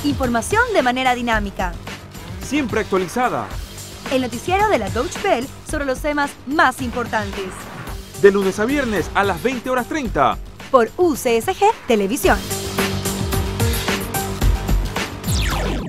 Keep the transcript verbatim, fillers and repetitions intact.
Información de manera dinámica. Siempre actualizada. El noticiero de la Deutsche Welle sobre los temas más importantes. De lunes a viernes a las veinte horas treinta. Por U C S G Televisión.